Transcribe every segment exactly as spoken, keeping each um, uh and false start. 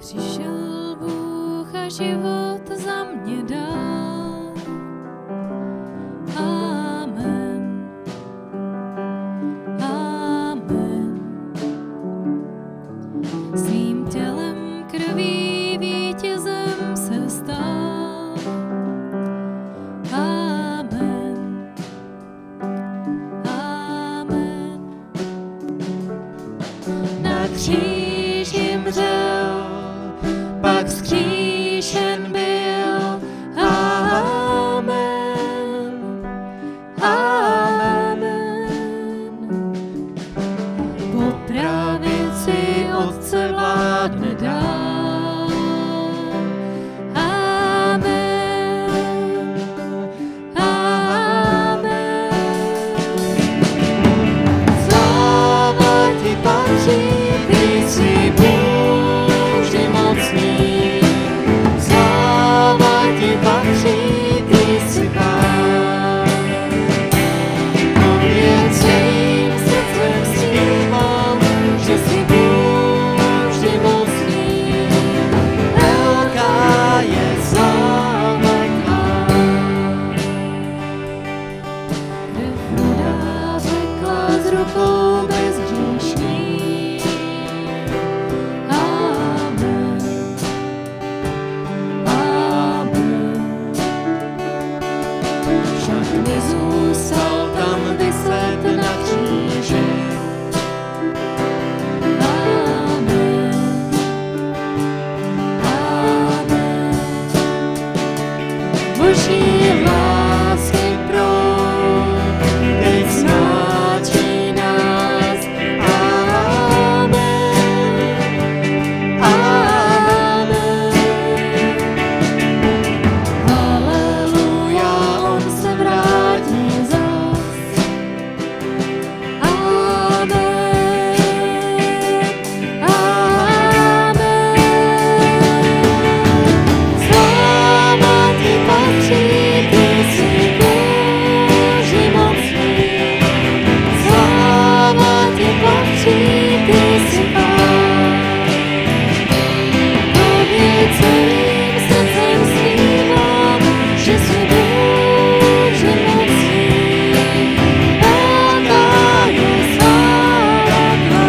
Přišel Bůh a život za mě dal. Amen. Amen. Svým tělem krví vítězem se stal. Amen. Amen. Na kříži mřel, pak vzkříšen byl. Amen. Amen. Po pravici Otce vládne dál. Amen. Amen. Sláva ti patří, ty jsi Bůh mocný. Sláva ti patří, ty jsi Pán. Tobě celým srdcem zpívám, že jsi Bůh mocný. Velká je sláva tvá. Krev rudá řekla z rukou bezhříšný. Amen. Amen. Však nezůstal tam viset na kříži. Amen. Amen. Boží lásky proud teď znáčí nás. Amen. Amen. Haleluja, on se vrátí zas. Amen. Amen. Sláva ti patří, ty jsi Boží mocný. Sláva ti patří, ty jsi Pán. Tobě celým srdcem zpívám, že jsi Bůh mocný. Velká je sláva tvá.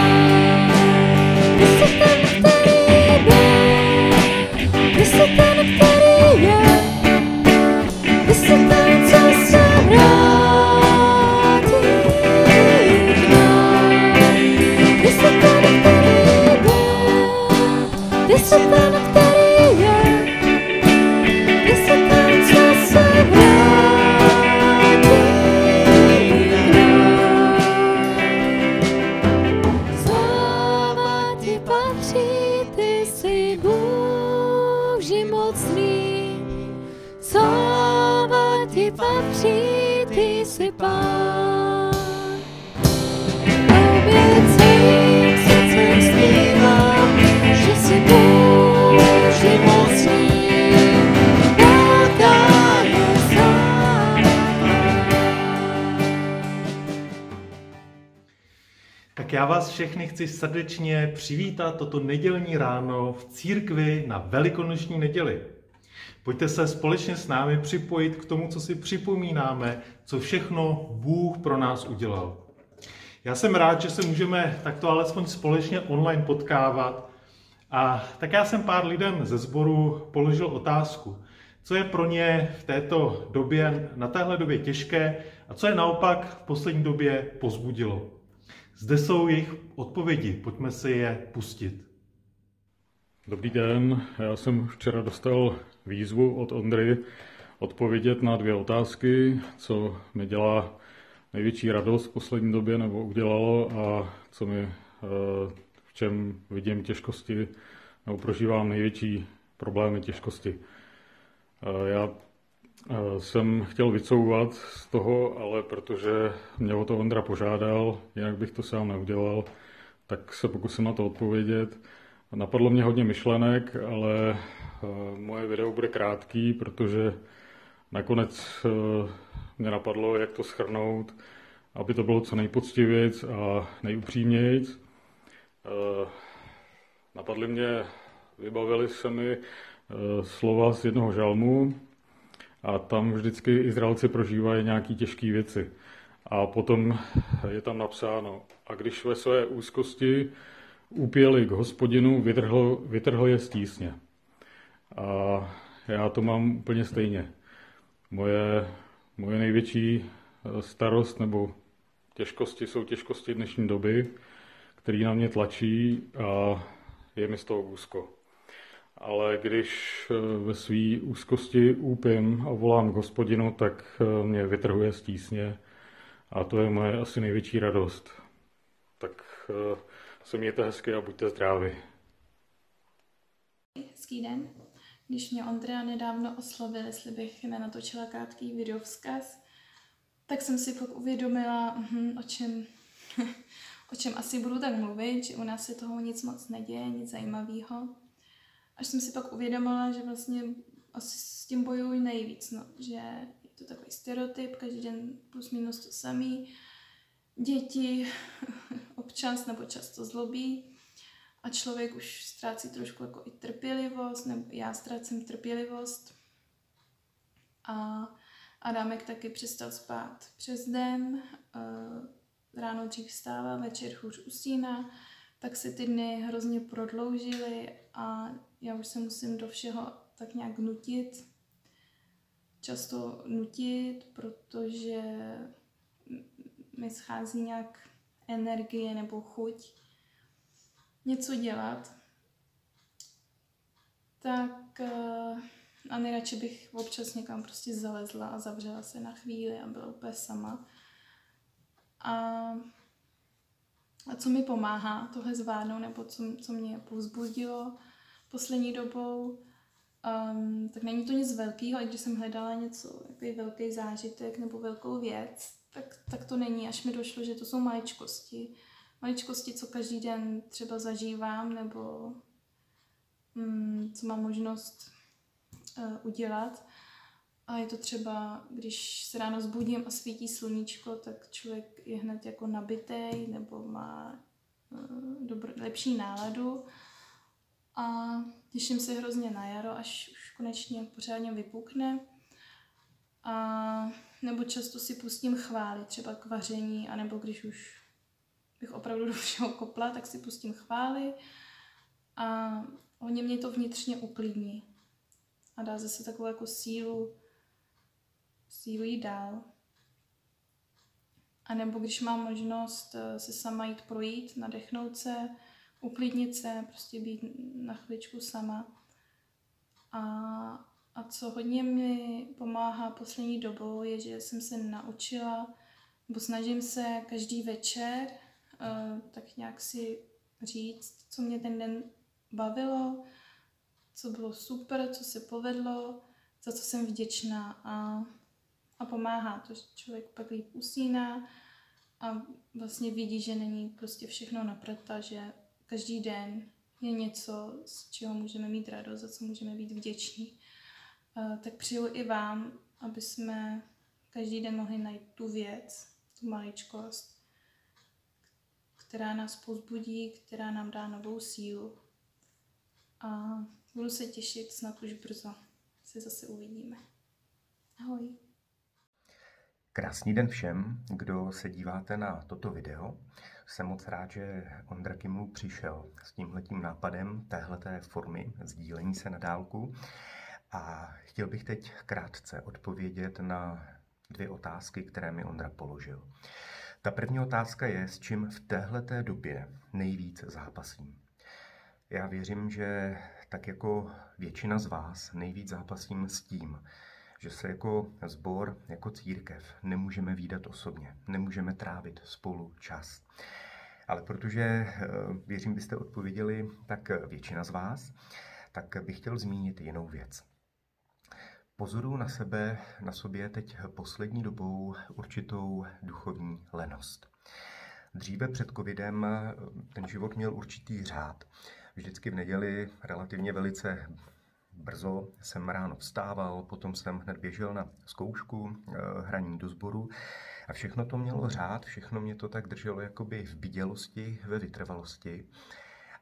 Ty jsi ten, který byl. Ty jsi ten, který je. Ty jsi ten, co se vrátí k nám. Ty jsi ten, který byl. Ty jsi ten, který je. Ty jsi ten, co se vrátí k nám. Sláva ti patří, ty jsi Bůh mocný. Sláva ti patří, ty jsi Pán. Tobě celým srdcem zpívám, že jsi Bůh mocný. Velká je sláva. Tak já vás všechny chci srdečně přivítat toto nedělní ráno v církvi na velikonoční neděli. Pojďte se společně s námi připojit k tomu, co si připomínáme, co všechno Bůh pro nás udělal. Já jsem rád, že se můžeme takto alespoň společně online potkávat. A tak já jsem pár lidem ze sboru položil otázku, co je pro ně v této době, na téhle době těžké a co je naopak v poslední době povzbudilo. Zde jsou jejich odpovědi, pojďme si je pustit. Dobrý den, já jsem včera dostal výzvu od Ondry odpovědět na dvě otázky, co mi dělá největší radost v poslední době nebo udělalo a co mi, v čem vidím těžkosti nebo prožívám největší problémy, těžkosti. Já jsem chtěl vycouvat z toho, ale protože mě o to Ondra požádal, jinak bych to sám neudělal, tak se pokusím na to odpovědět. Napadlo mě hodně myšlenek, ale moje video bude krátký, protože nakonec mě napadlo, jak to shrnout, aby to bylo co nejpoctivějc a nejupřímnějc. Napadly mě vybavili se mi slova z jednoho žalmu a tam vždycky Izraelci prožívají nějaké těžké věci. A potom je tam napsáno, a když ve své úzkosti úpěli k Hospodinu, vytrhl, vytrhl je z tísně. A já to mám úplně stejně. Moje, moje největší starost nebo těžkosti jsou těžkosti dnešní doby, které na mě tlačí a je mi z toho úzko. Ale když ve své úzkosti úpím a volám k Hospodinu, tak mě vytrhuje z tísně a to je moje asi největší radost. Tak se mějte hezky a buďte zdraví. Hezký den. Když mě Ondra nedávno oslovil, jestli bych nenatočila krátký videovzkaz, tak jsem si pak uvědomila, hm, o čem, o čem asi budu tak mluvit, že u nás se toho nic moc neděje, nic zajímavého. Až jsem si pak uvědomila, že vlastně asi s tím bojuji nejvíc, no, že je to takový stereotyp, každý den plus minus to samý. Děti občas nebo často zlobí a člověk už ztrácí trošku jako i trpělivost, nebo já ztrácím trpělivost. A Adámek taky přestal spát přes den, ráno dřív vstává, večer hůř usíná, tak se ty dny hrozně prodloužily a já už se musím do všeho tak nějak nutit. Často nutit, protože mi schází nějak energie nebo chuť něco dělat. Tak a nejradši bych občas někam prostě zalezla a zavřela se na chvíli a byla úplně sama. A, a co mi pomáhá tohle zvládnout, nebo co, co mě povzbudilo poslední dobou, um, tak není to nic velkého, i když jsem hledala něco, takový velký zážitek nebo velkou věc, tak, tak to není, až mi došlo, že to jsou maličkosti. Maličkosti, co každý den třeba zažívám, nebo um, co mám možnost uh, udělat. A je to třeba, když se ráno zbudím a svítí sluníčko, tak člověk je hned jako nabitej nebo má uh, dobro, lepší náladu. A těším se hrozně na jaro, až už konečně pořádně vypukne. A nebo často si pustím chvály, třeba k vaření, anebo když už bych opravdu do všeho kopla, tak si pustím chvály a hodně mě to vnitřně uklidní. A dá zase takovou jako sílu, sílu jít dál. A nebo když mám možnost se sama jít projít, nadechnout se, uklidnit se, prostě být na chviličku sama. A, a co hodně mi pomáhá poslední dobou, je, že jsem se naučila, nebo snažím se každý večer uh, tak nějak si říct, co mě ten den bavilo, co bylo super, co se povedlo, za co jsem vděčná. A, a pomáhá to, že člověk pak líp usíná a vlastně vidí, že není prostě všechno naprata, že každý den je něco, z čeho můžeme mít radost, za co můžeme být vděční. Uh, tak přeju i vám, aby jsme každý den mohli najít tu věc, tu maličkost, která nás povzbudí, která nám dá novou sílu. A budu se těšit, snad už brzo se zase uvidíme. Ahoj. Krásný den všem, kdo se díváte na toto video. Jsem moc rád, že Ondra Kiml přišel s tímhletím nápadem téhleté formy sdílení se na dálku. A chtěl bych teď krátce odpovědět na dvě otázky, které mi Ondra položil. Ta první otázka je, s čím v téhleté době nejvíc zápasím. Já věřím, že tak jako většina z vás nejvíc zápasím s tím, že se jako sbor, jako církev nemůžeme vídat osobně, nemůžeme trávit spolu čas. Ale protože, věřím, byste odpověděli, tak většina z vás, tak bych chtěl zmínit jinou věc. Pozoruju na sebe, na sobě teď poslední dobou určitou duchovní lenost. Dříve před covidem ten život měl určitý řád. Vždycky v neděli relativně velice brzo jsem ráno vstával, potom jsem hned běžel na zkoušku, hraní do sboru a všechno to mělo řád, všechno mě to tak drželo jakoby v bdělosti, ve vytrvalosti.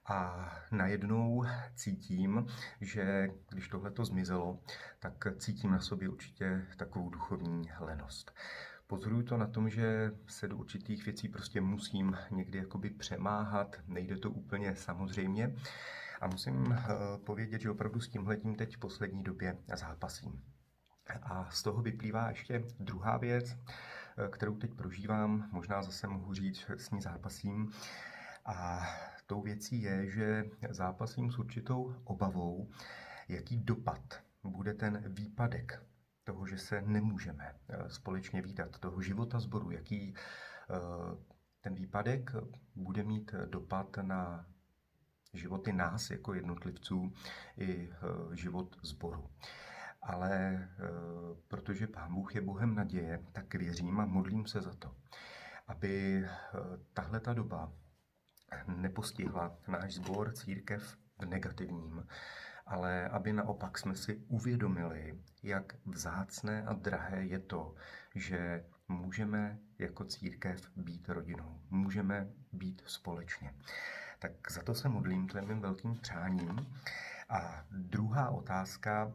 A najednou cítím, že když tohleto zmizelo, tak cítím na sobě určitě takovou duchovní lenost. Pozoruju to na tom, že se do určitých věcí prostě musím někdy jakoby přemáhat, nejde to úplně samozřejmě. A musím povědět, že opravdu s tímhletím teď v poslední době zápasím. A z toho vyplývá ještě druhá věc, kterou teď prožívám, možná zase mohu říct, že s ní zápasím. A tou věcí je, že zápasím s určitou obavou, jaký dopad bude ten výpadek toho, že se nemůžeme společně vídat, toho života sboru, jaký ten výpadek bude mít dopad na životy nás jako jednotlivců i život sboru. Ale protože Pán Bůh je Bohem naděje, tak věřím a modlím se za to, aby tahle ta doba nepostihla náš sbor, církev v negativním, ale aby naopak jsme si uvědomili, jak vzácné a drahé je to, že můžeme jako církev být rodinou, můžeme být společně. Tak za to se modlím, to je mým velkým přáním. A druhá otázka,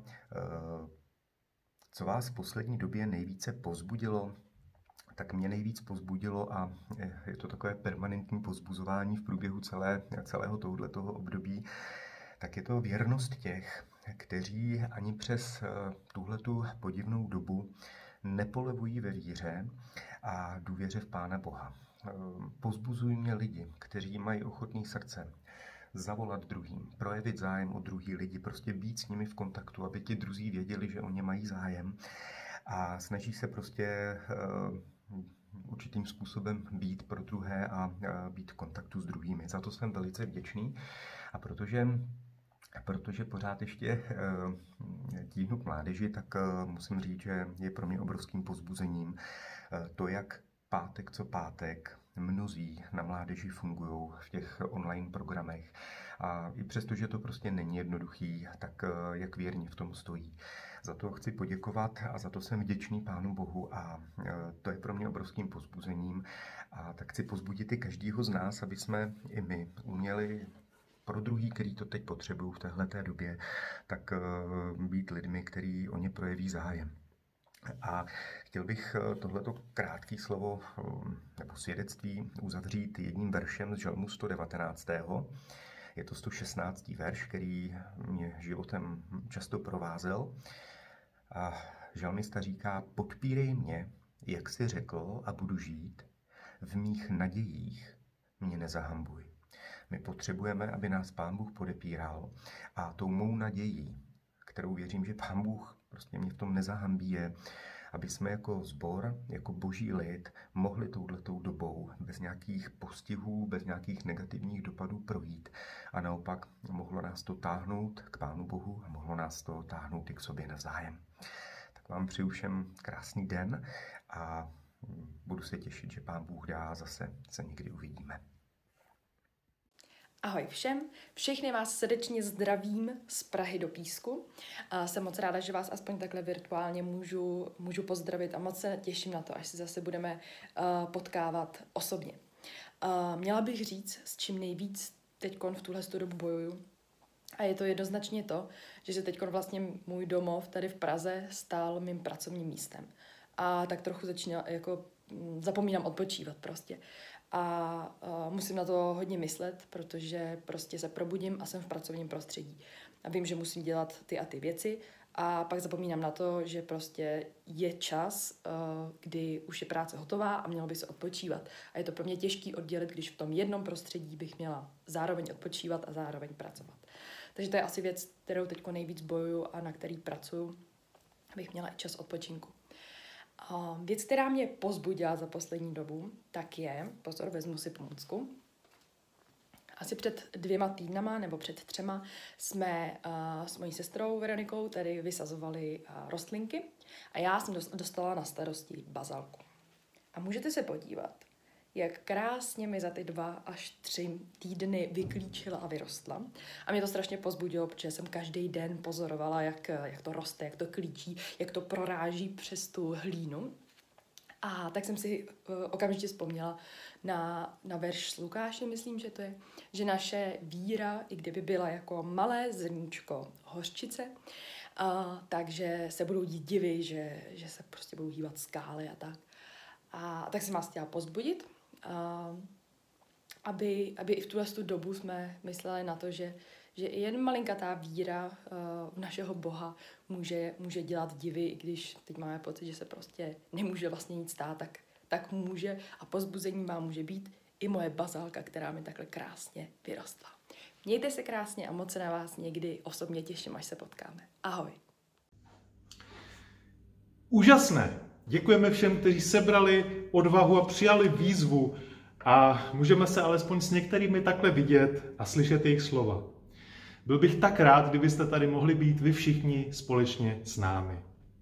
co vás v poslední době nejvíce povzbudilo, tak mě nejvíc povzbudilo a je to takové permanentní povzbuzování v průběhu celé, celého tohoto období, tak je to věrnost těch, kteří ani přes tuhletu podivnou dobu nepolevují ve víře a důvěře v Pána Boha. Povzbuzují mě lidi, kteří mají ochotné srdce, zavolat druhým, projevit zájem o druhý lidi, prostě být s nimi v kontaktu, aby ti druzí věděli, že o ně mají zájem a snaží se prostě uh, určitým způsobem být pro druhé a uh, být v kontaktu s druhými. Za to jsem velice vděčný a protože Protože pořád ještě tíhnu k mládeži, tak musím říct, že je pro mě obrovským povzbuzením to, jak pátek co pátek mnozí na mládeži fungují v těch online programech. A i přesto, že to prostě není jednoduchý, tak jak věrně v tom stojí. Za to chci poděkovat a za to jsem vděčný Pánu Bohu a to je pro mě obrovským povzbuzením. A tak chci povzbudit i každýho z nás, aby jsme i my uměli pro druhý, který to teď potřebují v téhleté době, tak být lidmi, kteří o ně projeví zájem. A chtěl bych tohleto krátké slovo nebo svědectví uzavřít jedním veršem z Žalmu sto devatenáct. Je to sto šestnáctý verš, který mě životem často provázel. A žalmista říká: podpírej mě, jak jsi řekl, a budu žít. V mých nadějích mě nezahambuj. My potřebujeme, aby nás Pán Bůh podepíral a tou mou nadějí, kterou věřím, že Pán Bůh prostě mě v tom nezahambí, je, aby jsme jako sbor, jako boží lid mohli touhletou dobou bez nějakých postihů, bez nějakých negativních dopadů projít a naopak mohlo nás to táhnout k Pánu Bohu a mohlo nás to táhnout i k sobě navzájem. Tak vám přeju všem krásný den a budu se těšit, že Pán Bůh dá, zase se někdy uvidíme. Ahoj všem, všechny vás srdečně zdravím z Prahy do Písku. A jsem moc ráda, že vás aspoň takhle virtuálně můžu, můžu pozdravit a moc se těším na to, až se zase budeme uh, potkávat osobně. Uh, měla bych říct, s čím nejvíc teďkon v tuhle dobu bojuju. A je to jednoznačně to, že se teďkon vlastně můj domov tady v Praze stal mým pracovním místem. A tak trochu začíná, jako zapomínám odpočívat prostě. A uh, musím na to hodně myslet, protože prostě se probudím a jsem v pracovním prostředí. A vím, že musím dělat ty a ty věci a pak zapomínám na to, že prostě je čas, uh, kdy už je práce hotová a mělo by se odpočívat. A je to pro mě těžký oddělit, když v tom jednom prostředí bych měla zároveň odpočívat a zároveň pracovat. Takže to je asi věc, kterou teď nejvíc bojuju a na který pracuju, abych měla i čas odpočinku. Věc, která mě pozbudila za poslední dobu, tak je, pozor, vezmu si pomůcku. Asi před dvěma týdnama nebo před třema jsme uh, s mojí sestrou Veronikou tady vysazovali uh, rostlinky a já jsem dostala na starosti bazalku. A můžete se podívat, jak krásně mi za ty dva až tři týdny vyklíčila a vyrostla. A mě to strašně pozbudilo, protože jsem každý den pozorovala, jak, jak to roste, jak to klíčí, jak to proráží přes tu hlínu. A tak jsem si uh, okamžitě vzpomněla na, na verš z Lukáše, myslím, že to je, že naše víra, i kdyby byla jako malé zrníčko hořčice, uh, takže se budou dít divy, že, že se prostě budou hýbat skály a tak. A tak jsem vás chtěla pozbudit, uh, aby, aby i v tuhle dobu jsme mysleli na to, že, že i jen malinkatá víra uh, v našeho Boha může, může dělat divy, i když teď máme pocit, že se prostě nemůže vlastně nic stát, tak, tak může a pozbuzení má může být i moje bazálka, která mi takhle krásně vyrostla. Mějte se krásně a moc se na vás někdy osobně těším, až se potkáme. Ahoj. Úžasné. Děkujeme všem, kteří sebrali odvahu a přijali výzvu a můžeme se alespoň s některými takhle vidět a slyšet jejich slova. Byl bych tak rád, kdybyste tady mohli být vy všichni společně s námi.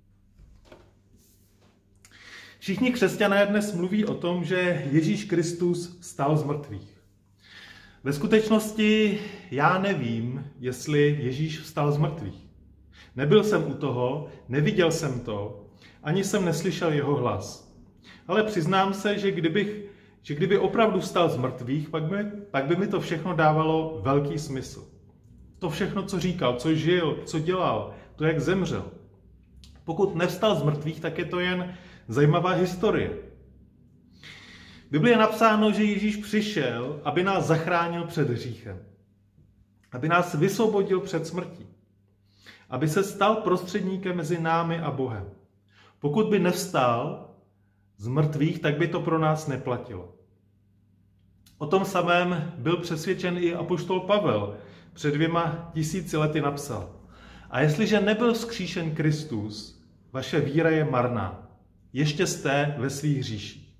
Všichni křesťané dnes mluví o tom, že Ježíš Kristus vstal z mrtvých. Ve skutečnosti já nevím, jestli Ježíš vstal z mrtvých. Nebyl jsem u toho, neviděl jsem to, ani jsem neslyšel jeho hlas. Ale přiznám se, že, kdybych, že kdyby opravdu vstal z mrtvých, pak by, pak by mi to všechno dávalo velký smysl. To všechno, co říkal, co žil, co dělal, to, jak zemřel. Pokud nevstal z mrtvých, tak je to jen zajímavá historie. V Biblii je napsáno, že Ježíš přišel, aby nás zachránil před hříchem. Aby nás vysvobodil před smrtí. Aby se stal prostředníkem mezi námi a Bohem. Pokud by nevstal z mrtvých, tak by to pro nás neplatilo. O tom samém byl přesvědčen i apoštol Pavel. Před dvěma tisíci lety napsal: A jestliže nebyl vzkříšen Kristus, vaše víra je marná. Ještě jste ve svých hříších.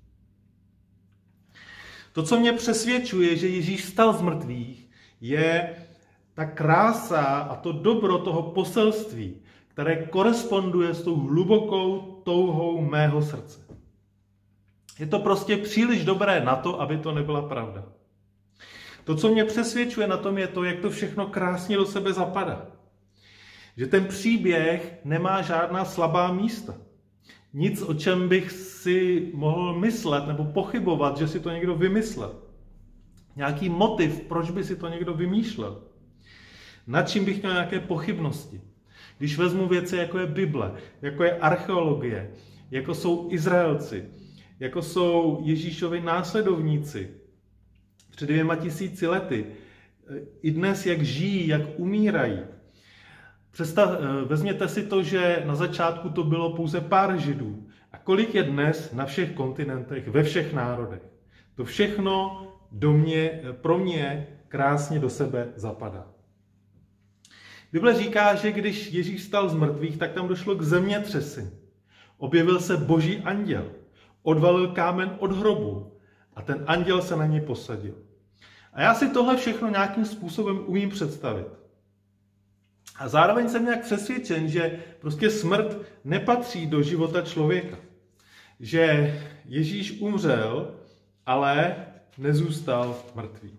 To, co mě přesvědčuje, že Ježíš vstal z mrtvých, je ta krása a to dobro toho poselství, které koresponduje s tou hlubokou touhou mého srdce. Je to prostě příliš dobré na to, aby to nebyla pravda. To, co mě přesvědčuje na tom, je to, jak to všechno krásně do sebe zapadá. Že ten příběh nemá žádná slabá místa. Nic, o čem bych si mohl myslet nebo pochybovat, že si to někdo vymyslel. Nějaký motiv, proč by si to někdo vymýšlel. Nad čím bych měl nějaké pochybnosti. Když vezmu věci, jako je Bible, jako je archeologie, jako jsou Izraelci, jako jsou Ježíšovi následovníci před dvěma tisíci lety, i dnes, jak žijí, jak umírají. Představ, vezměte si to, že na začátku to bylo pouze pár Židů. A kolik je dnes na všech kontinentech, ve všech národech. To všechno do mě, pro mě krásně do sebe zapadá. Bible říká, že když Ježíš vstal z mrtvých, tak tam došlo k zemětřesení. Objevil se boží anděl, odvalil kámen od hrobu a ten anděl se na něj posadil. A já si tohle všechno nějakým způsobem umím představit. A zároveň jsem nějak přesvědčen, že prostě smrt nepatří do života člověka. Že Ježíš umřel, ale nezůstal mrtvý.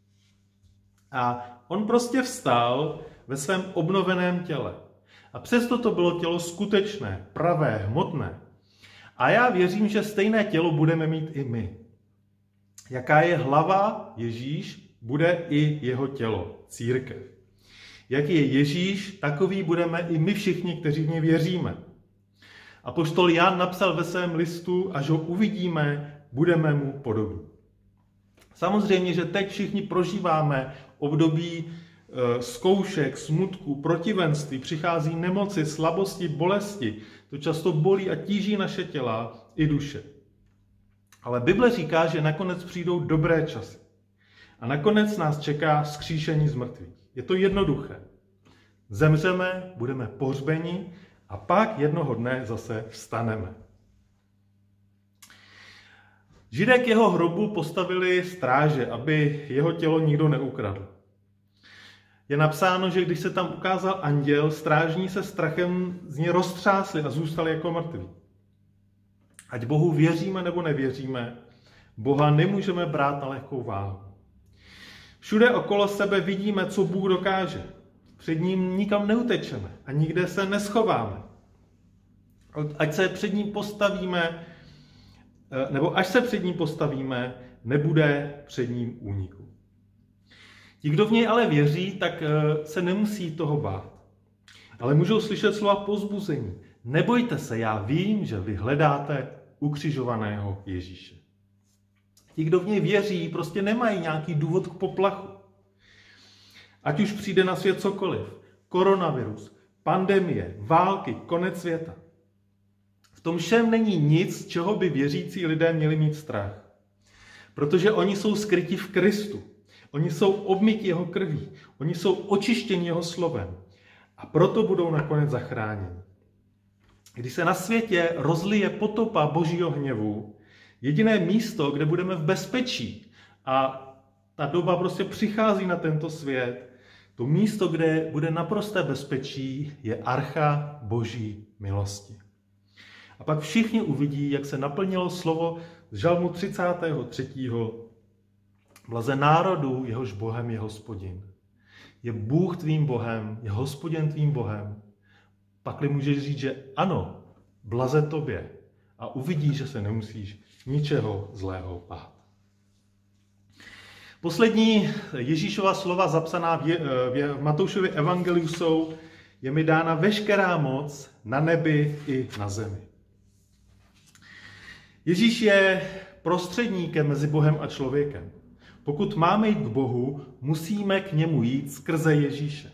A on prostě vstal ve svém obnoveném těle. A přesto to bylo tělo skutečné, pravé, hmotné. A já věřím, že stejné tělo budeme mít i my. Jaká je hlava Ježíš, bude i jeho tělo, církev. Jaký je Ježíš, takový budeme i my všichni, kteří v něj věříme. Apoštol Jan napsal ve svém listu, až ho uvidíme, budeme mu podobní. Samozřejmě, že teď všichni prožíváme období e, zkoušek, smutku, protivenství, přichází nemoci, slabosti, bolesti. To často bolí a tíží naše těla i duše. Ale Bible říká, že nakonec přijdou dobré časy. A nakonec nás čeká vzkříšení z mrtvých. Je to jednoduché. Zemřeme, budeme pohřbeni a pak jednoho dne zase vstaneme. Židé k jeho hrobu postavili stráže, aby jeho tělo nikdo neukradl. Je napsáno, že když se tam ukázal anděl, strážní se strachem z něj roztřásli a zůstali jako mrtví. Ať Bohu věříme nebo nevěříme, Boha nemůžeme brát na lehkou váhu. Všude okolo sebe vidíme, co Bůh dokáže. Před ním nikam neutečeme a nikde se neschováme. Ať se před ním postavíme nebo až se před ním postavíme, nebude před ním úniku. Ti, kdo v něj ale věří, tak se nemusí toho bát. Ale můžou slyšet slova povzbuzení. Nebojte se, já vím, že vy hledáte ukřižovaného Ježíše. Ti, kdo v něj věří, prostě nemají nějaký důvod k poplachu. Ať už přijde na svět cokoliv. Koronavirus, pandemie, války, konec světa. V tom všem není nic, z čeho by věřící lidé měli mít strach. Protože oni jsou skryti v Kristu. Oni jsou obmyti jeho krví. Oni jsou očištěni jeho slovem. A proto budou nakonec zachráněni. Když se na světě rozlije potopa božího hněvu, jediné místo, kde budeme v bezpečí, a ta doba prostě přichází na tento svět, to místo, kde bude naprosté bezpečí, je archa boží milosti. A pak všichni uvidí, jak se naplnilo slovo z Žalmu třicátého třetího Blaze národu, jehož Bohem je Hospodin. Je Bůh tvým Bohem, je Hospodin tvým Bohem. Pakli můžeš říct, že ano, blaze tobě, a uvidíš, že se nemusíš ničeho zlého bát. Poslední Ježíšova slova zapsaná v, je, v Matoušově evangeliu jsou: je mi dána veškerá moc na nebi i na zemi. Ježíš je prostředníkem mezi Bohem a člověkem. Pokud máme jít k Bohu, musíme k němu jít skrze Ježíše.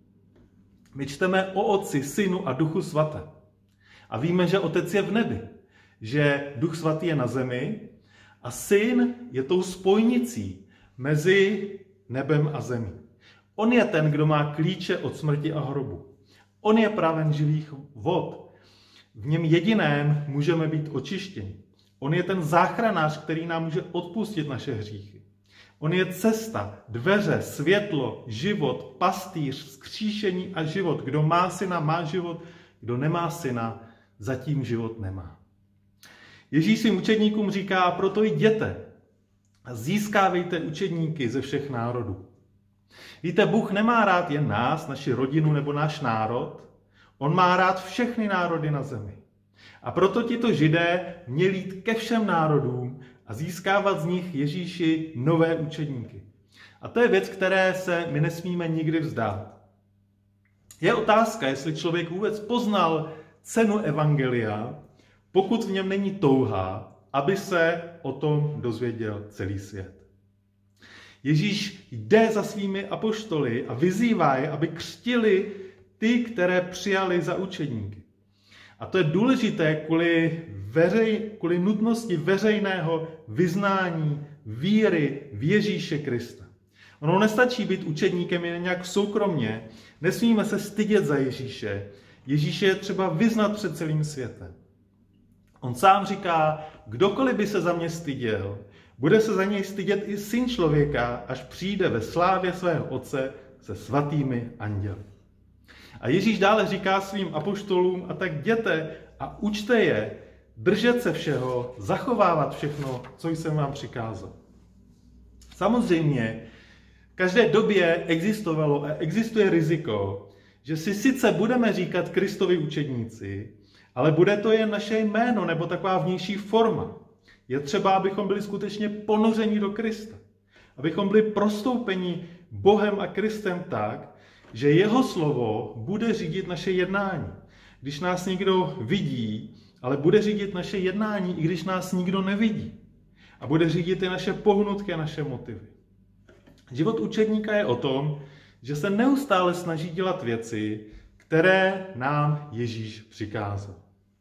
My čteme o Otci, Synu a Duchu Svatém. A víme, že Otec je v nebi, že Duch Svatý je na zemi a Syn je tou spojnicí mezi nebem a zemí. On je ten, kdo má klíče od smrti a hrobu. On je praven živých vod. V něm jediném můžeme být očištěni. On je ten záchranář, který nám může odpustit naše hříchy. On je cesta, dveře, světlo, život, pastýř, vzkříšení a život. Kdo má syna, má život. Kdo nemá syna, zatím život nemá. Ježíš svým učedníkům říká: proto jděte a získávejte učedníky ze všech národů. Víte, Bůh nemá rád jen nás, naši rodinu nebo náš národ. On má rád všechny národy na zemi. A proto tito Židé měli jít ke všem národům a získávat z nich Ježíši nové učedníky. A to je věc, které se my nesmíme nikdy vzdát. Je otázka, jestli člověk vůbec poznal cenu evangelia, pokud v něm není touha, aby se o tom dozvěděl celý svět. Ježíš jde za svými apoštoly a vyzývá je, aby křtili ty, které přijali za učedníky. A to je důležité kvůli, veřej, kvůli nutnosti veřejného vyznání víry v Ježíše Krista. Ono nestačí být učedníkem jen nějak soukromně, nesmíme se stydět za Ježíše. Ježíše je třeba vyznat před celým světem. On sám říká: kdokoliv by se za mě styděl, bude se za něj stydět i Syn člověka, až přijde ve slávě svého Otce se svatými anděli. A Ježíš dále říká svým apoštolům: a tak jděte a učte je držet se všeho, zachovávat všechno, co jsem vám přikázal. Samozřejmě, v každé době existovalo a existuje riziko, že si sice budeme říkat Kristovi učedníci, ale bude to jen naše jméno nebo taková vnější forma. Je třeba, abychom byli skutečně ponořeni do Krista. Abychom byli prostoupeni Bohem a Kristem tak, že jeho slovo bude řídit naše jednání. Když nás někdo vidí, ale bude řídit naše jednání, i když nás nikdo nevidí. A bude řídit i naše pohnutky a naše motivy. Život učedníka je o tom, že se neustále snaží dělat věci, které nám Ježíš přikázal.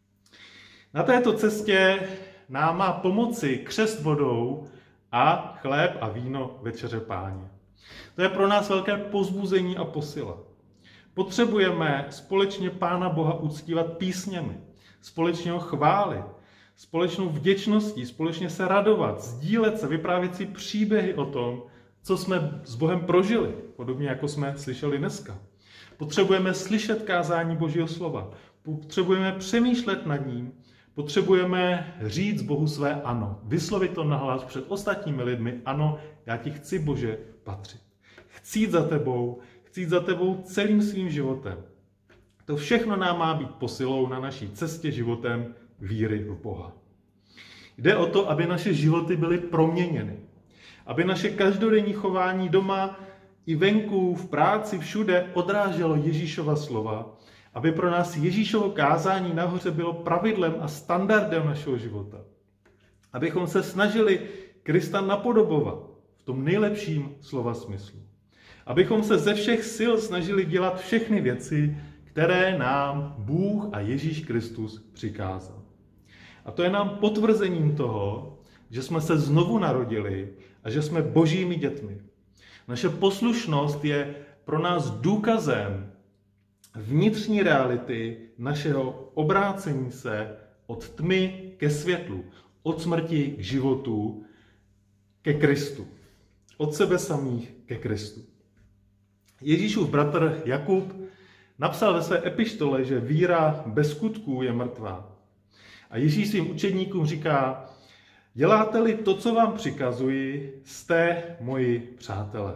Na této cestě nám má pomoci křest vodou a chléb a víno večeře Páně. To je pro nás velké povzbuzení a posila. Potřebujeme společně Pána Boha uctívat písněmi, společně ho chválit, společnou vděčností, společně se radovat, sdílet se, vyprávět si příběhy o tom, co jsme s Bohem prožili, podobně jako jsme slyšeli dneska. Potřebujeme slyšet kázání Božího slova, potřebujeme přemýšlet nad ním, potřebujeme říct Bohu své ano, vyslovit to nahlas před ostatními lidmi: ano, já ti chci, Bože, patřit. Chci jít za tebou, chci jít za tebou celým svým životem. To všechno nám má být posilou na naší cestě životem víry v Boha. Jde o to, aby naše životy byly proměněny. Aby naše každodenní chování doma i venku, v práci, všude odráželo Ježíšova slova. Aby pro nás Ježíšovo kázání nahoře bylo pravidlem a standardem našeho života. Abychom se snažili Krista napodobovat v tom nejlepším slova smyslu. Abychom se ze všech sil snažili dělat všechny věci, které nám Bůh a Ježíš Kristus přikázal. A to je nám potvrzením toho, že jsme se znovu narodili a že jsme božími dětmi. Naše poslušnost je pro nás důkazem vnitřní reality našeho obrácení se od tmy ke světlu, od smrti k životu, ke Kristu. Od sebe samých ke Kristu. Ježíšův bratr Jakub napsal ve své epištole, že víra bez skutků je mrtvá. A Ježíš svým učedníkům říká, děláte-li to, co vám přikazuji, jste moji přátelé.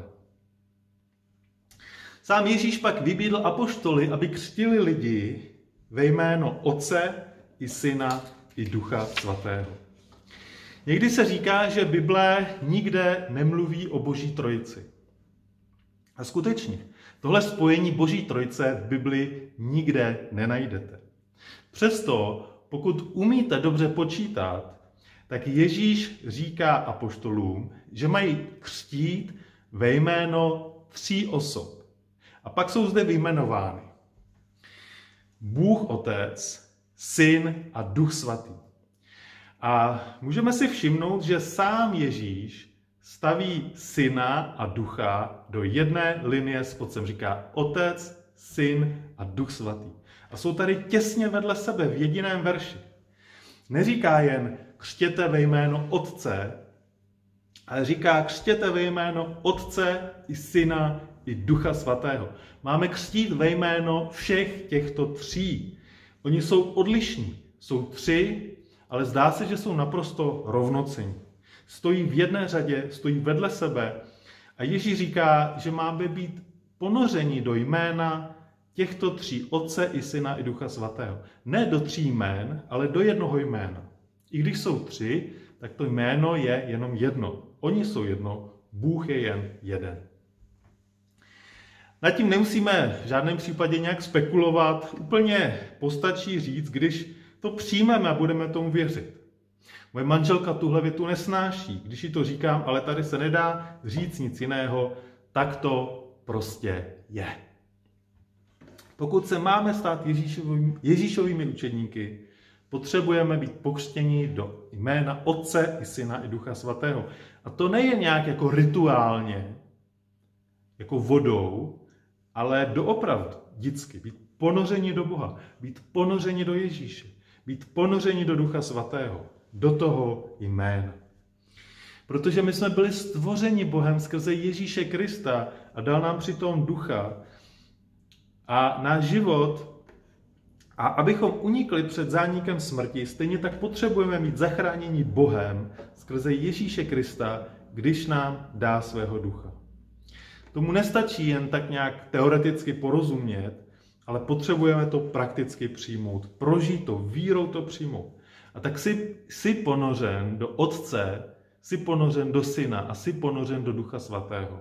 Sám Ježíš pak vybídl apoštoly, aby křtili lidi ve jméno Otce i Syna i Ducha Svatého. Někdy se říká, že Bible nikde nemluví o Boží trojici. A skutečně, tohle spojení Boží trojice v Bibli nikde nenajdete. Přesto, pokud umíte dobře počítat, tak Ježíš říká apoštolům, že mají křtít ve jméno tří osob. A pak jsou zde vyjmenovány Bůh Otec, Syn a Duch Svatý. A můžeme si všimnout, že sám Ježíš staví Syna a Ducha do jedné linie s Otcem. Říká Otec, Syn a Duch Svatý. A jsou tady těsně vedle sebe v jediném verši. Neříká jen křtěte ve jméno Otce, ale říká křtěte ve jméno Otce i Syna i Ducha Svatého. Máme křtít ve jméno všech těchto tří. Oni jsou odlišní. Jsou tři, ale zdá se, že jsou naprosto rovnocenní. Stojí v jedné řadě, stojí vedle sebe a Ježíš říká, že máme být ponoření do jména těchto tří, Otce i Syna i Ducha Svatého. Ne do tří jmén, ale do jednoho jména. I když jsou tři, tak to jméno je jenom jedno. Oni jsou jedno, Bůh je jen jeden. Nad tím nemusíme v žádném případě nějak spekulovat. Úplně postačí říct, když to přijmeme a budeme tomu věřit. Moje manželka tuhle větu nesnáší, když jí to říkám, ale tady se nedá říct nic jiného, tak to prostě je. Pokud se máme stát Ježíšovými, Ježíšovými učedníky, potřebujeme být pokřtěni do jména Otce i Syna i Ducha Svatého. A to nejen nějak jako rituálně, jako vodou, ale doopravdy, vždycky, být ponořeni do Boha, být ponořeni do Ježíše, být ponořeni do Ducha Svatého, do toho jména. Protože my jsme byli stvořeni Bohem skrze Ježíše Krista a dal nám přitom Ducha a náš život, a abychom unikli před zánikem smrti, stejně tak potřebujeme mít zachránění Bohem skrze Ježíše Krista, když nám dá svého Ducha. Tomu nestačí jen tak nějak teoreticky porozumět, ale potřebujeme to prakticky přijmout, prožít to, vírou to přijmout. A tak jsi, jsi ponořen do Otce, jsi ponořen do Syna a jsi ponořen do Ducha Svatého.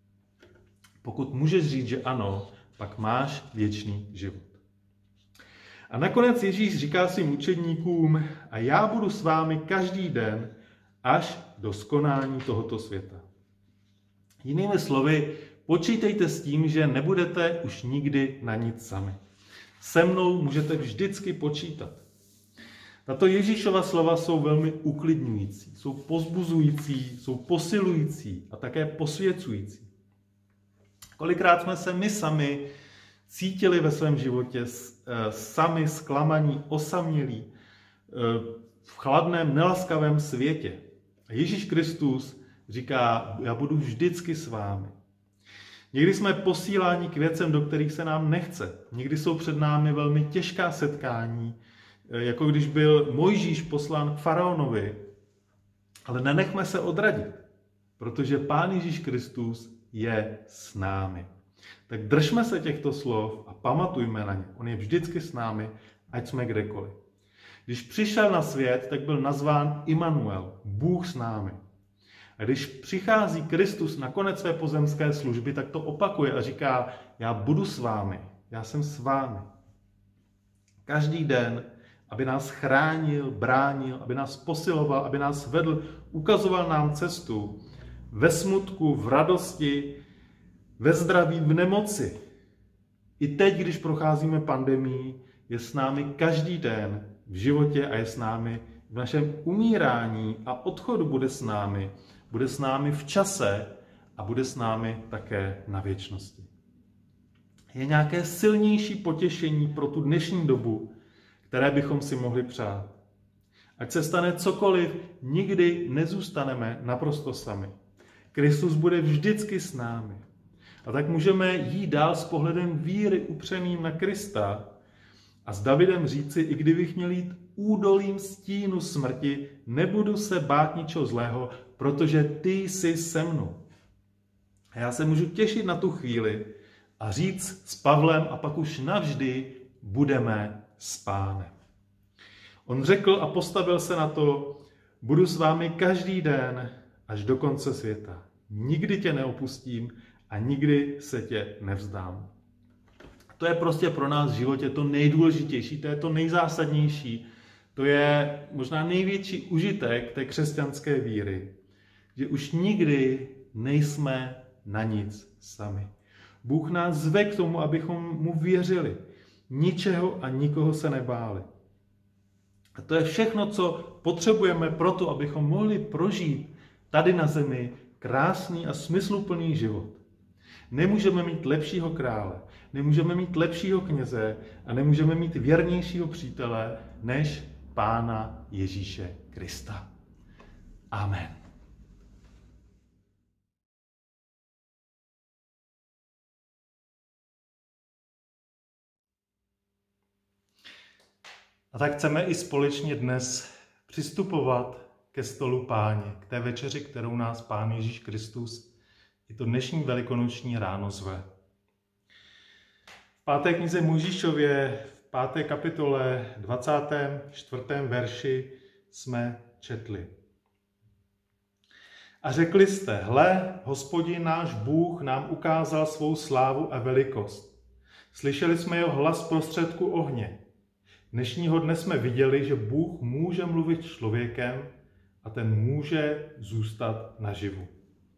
Pokud můžeš říct, že ano, pak máš věčný život. A nakonec Ježíš říká svým učedníkům, a já budu s vámi každý den až do skonání tohoto světa. Jinými slovy, počítejte s tím, že nebudete už nikdy na nic sami. Se mnou můžete vždycky počítat. Tato Ježíšova slova jsou velmi uklidňující, jsou pozbuzující, jsou posilující a také posvěcující. Kolikrát jsme se my sami cítili ve svém životě sami zklamaní, osamělí, v chladném, nelaskavém světě. A Ježíš Kristus říká, já budu vždycky s vámi. Někdy jsme posíláni k věcem, do kterých se nám nechce. Někdy jsou před námi velmi těžká setkání, jako když byl Mojžíš poslán k faraonovi. Ale nenechme se odradit, protože Pán Ježíš Kristus je s námi. Tak držme se těchto slov a pamatujme na ně. On je vždycky s námi, ať jsme kdekoliv. Když přišel na svět, tak byl nazván Immanuel, Bůh s námi. A když přichází Kristus na konec své pozemské služby, tak to opakuje a říká, já budu s vámi, já jsem s vámi. Každý den, aby nás chránil, bránil, aby nás posiloval, aby nás vedl, ukazoval nám cestu ve smutku, v radosti, ve zdraví, v nemoci. I teď, když procházíme pandemií, je s námi každý den v životě a je s námi v našem umírání a odchodu bude s námi. Bude s námi v čase a bude s námi také na věčnosti. Je nějaké silnější potěšení pro tu dnešní dobu, které bychom si mohli přát. Ať se stane cokoliv, nikdy nezůstaneme naprosto sami. Kristus bude vždycky s námi. A tak můžeme jít dál s pohledem víry upřeným na Krista a s Davidem říci, i kdybych měl jít údolím stínu smrti, nebudu se bát ničeho zlého, protože ty jsi se mnou. A já se můžu těšit na tu chvíli a říct s Pavlem a pak už navždy budeme s Pánem. On řekl a postavil se na to, budu s vámi každý den až do konce světa. Nikdy tě neopustím a nikdy se tě nevzdám. To je prostě pro nás v životě to nejdůležitější, to je to nejzásadnější, to je možná největší užitek té křesťanské víry, že už nikdy nejsme na nic sami. Bůh nás zve k tomu, abychom mu věřili, ničeho a nikoho se nebáli. A to je všechno, co potřebujeme pro to, abychom mohli prožít tady na zemi krásný a smysluplný život. Nemůžeme mít lepšího krále, nemůžeme mít lepšího kněze a nemůžeme mít věrnějšího přítele než Pána Ježíše Krista. Amen. A tak chceme i společně dnes přistupovat ke stolu Páně, k té večeři, kterou nás Pán Ježíš Kristus i to dnešní velikonoční ráno zve. V páté knize Mojžíšově, v páté kapitole dvacátém čtvrtém verši jsme četli. A řekli jste, hle, Hospodin náš Bůh nám ukázal svou slávu a velikost. Slyšeli jsme jeho hlas prostředku ohně. Dnešního dne jsme viděli, že Bůh může mluvit s člověkem a ten může zůstat naživu.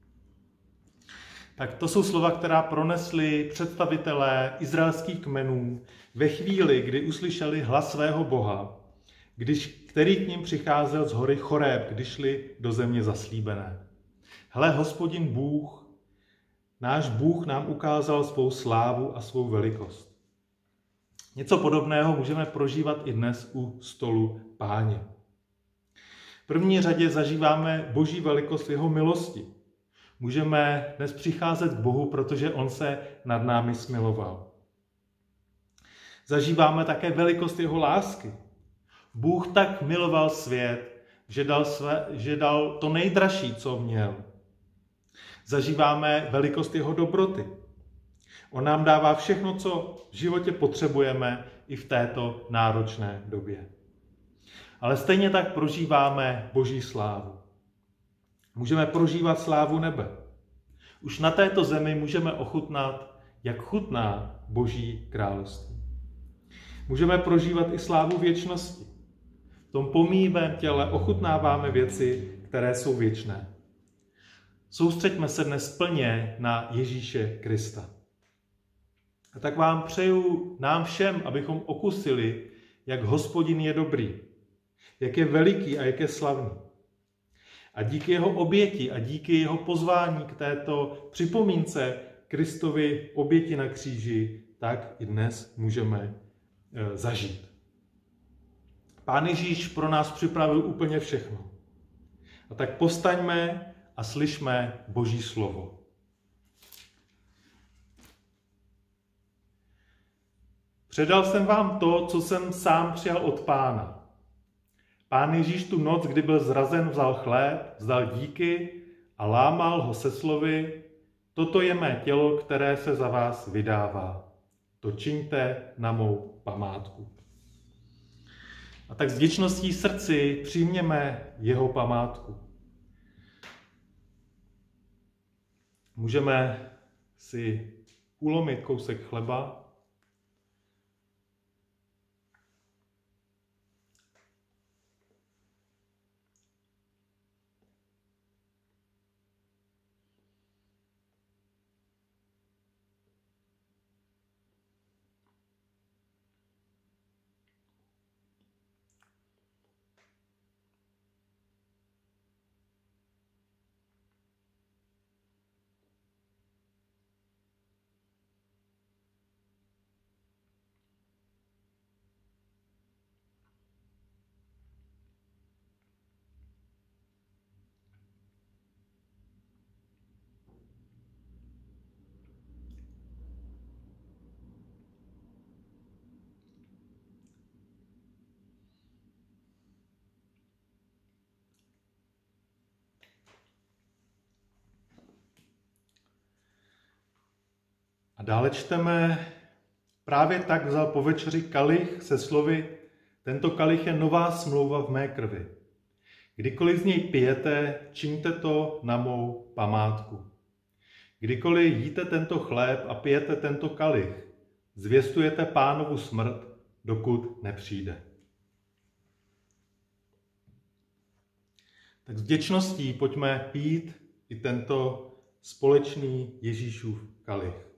Tak to jsou slova, která pronesli představitelé izraelských kmenů ve chvíli, kdy uslyšeli hlas svého Boha, když, který k ním přicházel z hory Choreb, když šli do země zaslíbené. Hle, Hospodin Bůh, náš Bůh nám ukázal svou slávu a svou velikost. Něco podobného můžeme prožívat i dnes u stolu Páně. V první řadě zažíváme Boží velikost v jeho milosti. Můžeme dnes přicházet k Bohu, protože on se nad námi smiloval. Zažíváme také velikost jeho lásky. Bůh tak miloval svět, že dal, své, že dal to nejdražší, co měl. Zažíváme velikost jeho dobroty. On nám dává všechno, co v životě potřebujeme i v této náročné době. Ale stejně tak prožíváme Boží slávu. Můžeme prožívat slávu nebe. Už na této zemi můžeme ochutnat, jak chutná Boží království. Můžeme prožívat i slávu věčnosti. V tom pomíjivém těle ochutnáváme věci, které jsou věčné. Soustřeďme se dnes plně na Ježíše Krista. A tak vám přeju nám všem, abychom okusili, jak Hospodin je dobrý, jak je veliký a jak je slavný. A díky jeho oběti a díky jeho pozvání k této připomínce Kristovy oběti na kříži, tak i dnes můžeme e, zažít. Pán Ježíš pro nás připravil úplně všechno. A tak povstaňme a slyšme Boží slovo. Předal jsem vám to, co jsem sám přijal od Pána. Pán Ježíš tu noc, kdy byl zrazen, vzal chléb, vzdal díky a lámal ho se slovy: toto je mé tělo, které se za vás vydává. To čiňte na mou památku. A tak s vděčností srdci přijměme jeho památku. Můžeme si ulomit kousek chleba, a dále čteme, právě tak vzal po večeři kalich se slovy, tento kalich je nová smlouva v mé krvi. Kdykoliv z něj pijete, čiňte to na mou památku. Kdykoliv jíte tento chléb a pijete tento kalich, zvěstujete Pánovu smrt, dokud nepřijde. Tak s vděčností pojďme pít i tento společný Ježíšův kalich.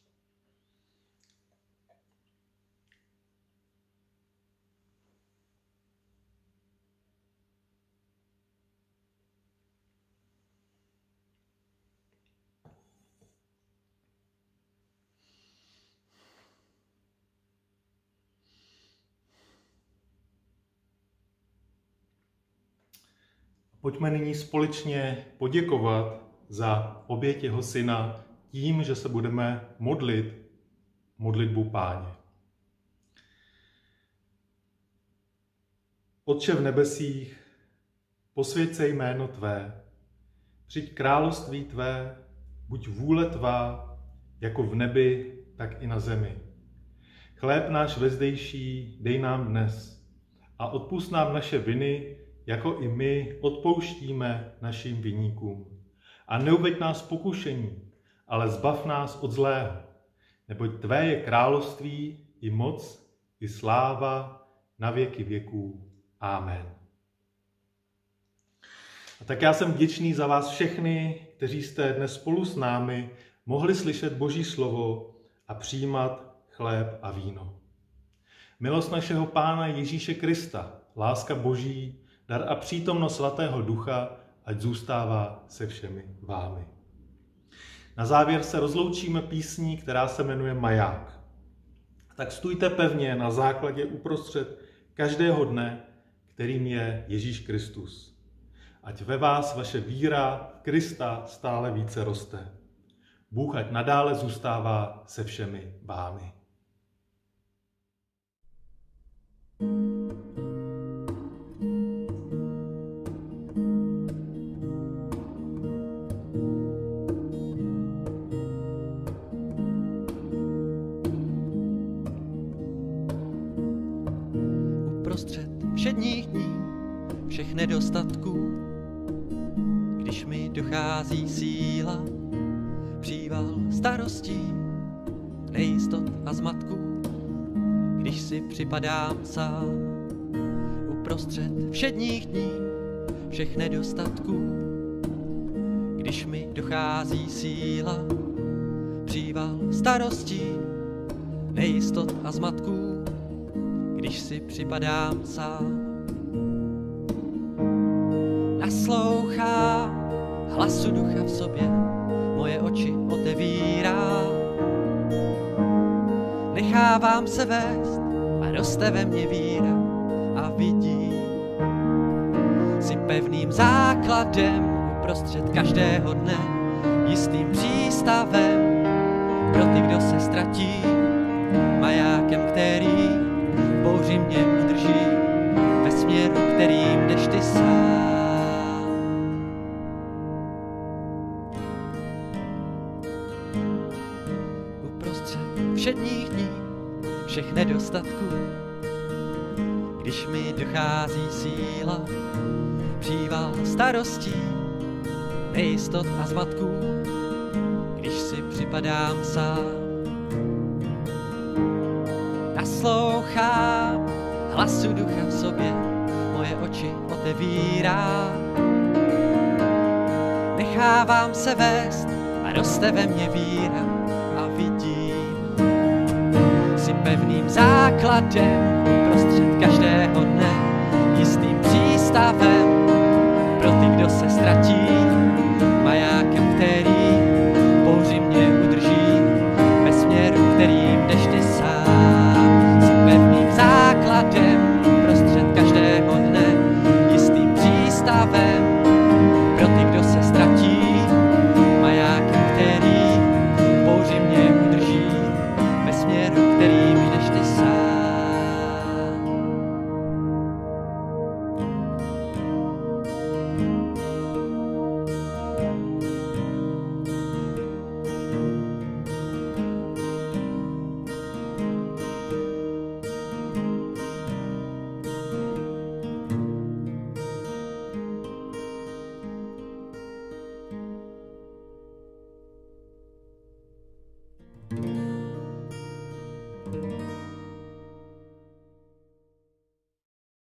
Pojďme nyní společně poděkovat za oběť jeho syna tím, že se budeme modlit modlitbu Páně. Otče v nebesích, posvěť se jméno tvé, přijď království tvé, buď vůle tvá, jako v nebi, tak i na zemi. Chléb náš vezdejší dej nám dnes a odpusť nám naše viny, jako i my odpouštíme našim viníkům. A neuveď nás pokušení, ale zbav nás od zlého, neboť tvé je království i moc, i sláva na věky věků. Amen. A tak já jsem vděčný za vás všechny, kteří jste dnes spolu s námi mohli slyšet Boží slovo a přijímat chléb a víno. Milost našeho Pána Ježíše Krista, láska Boží, dar a přítomnost Svatého Ducha, ať zůstává se všemi vámi. Na závěr se rozloučíme písní, která se jmenuje Maják. Tak stůjte pevně na základě uprostřed každého dne, kterým je Ježíš Kristus. Ať ve vás vaše víra v Krista stále více roste. Bůh ať nadále zůstává se všemi vámi. Uprostřed všedních dní, všech nedostatků, když mi dochází síla, příval starostí, nejistot a zmatků, když si připadám sám. Uprostřed všedních dní, všech nedostatků, když mi dochází síla, příval starostí, nejistot a zmatků, když si připadám sám. Naslouchá hlasu ducha v sobě, moje oči otevírá. Nechávám se vést a roste ve mně víra a vidí si pevným základem uprostřed každého dne, jistým přístavem pro ty, kdo se ztratí, majákem, který v bouři mě udrží ve směru, kterým jdeš ty sám. Uprostřed všedních dní, všech nedostatků, když mi dochází síla, příval starostí, nejistot a zmatků, když si připadám sám. Naslouchám hlasu ducha v sobě, moje oči otevírá. Nechávám se vést a roste ve mně víra a vidím si pevným základem uprostřed každého dne, jistým přístavem pro ty, kdo se ztratí, majákem, který bouři mě udrží ve směru, kterým jdeš ty sám. Si pevným základem uprostřed každého dne, jistým přístavem pro ty, kdo se ztratí, majákem, který bouři mě udrží ve směru, kterým jdeš ty sám.